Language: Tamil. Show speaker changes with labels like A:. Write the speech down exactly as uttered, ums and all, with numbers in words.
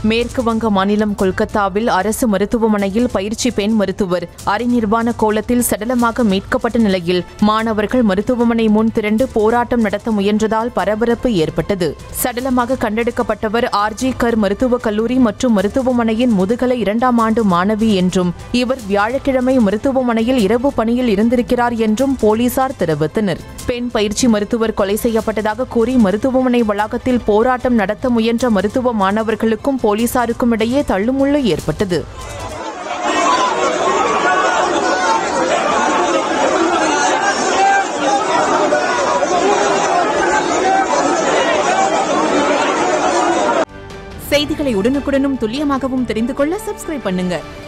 A: மேற்கு வங்க மாநிலம் கொல்கத்தாவில் அரசு மருத்துவமனையில் பயிற்சி பெண் மருத்துவர் அரைநிர்வாண கோலத்தில் சடலமாக மீட்கப்பட்ட நிலையில் மாணவர்கள் மருத்துவமனை முன் திரண்டு போராட்டம் நடத்த முயன்றதால் பரபரப்பு ஏற்பட்டது. சடலமாக கண்டெடுக்கப்பட்டவர் ஆர்ஜி கர் மருத்துவக் கல்லூரி மற்றும் மருத்துவமனையின் முதுகலை இரண்டாம் ஆண்டு மாணவி என்றும் இவர் வியாழக்கிழமை மருத்துவமனையில் இரவு பணியில் இருந்திருக்கிறார் என்றும் போலீசார் தெரிவித்தனர். பெண் பயிற்சி மருத்துவர் கொலை செய்யப்பட்டதாக கூறி மருத்துவமனை வளாகத்தில் போராட்டம் நடத்த முயன்ற மருத்துவ மாணவர்களுக்கும் போலீசாருக்கும் இடையே தள்ளுமுள்ளு ஏற்பட்டது. செய்திகளை உடனுக்குடனும் துல்லியமாகவும் தெரிந்து கொள்ள சப்ஸ்கிரைப் பண்ணுங்க.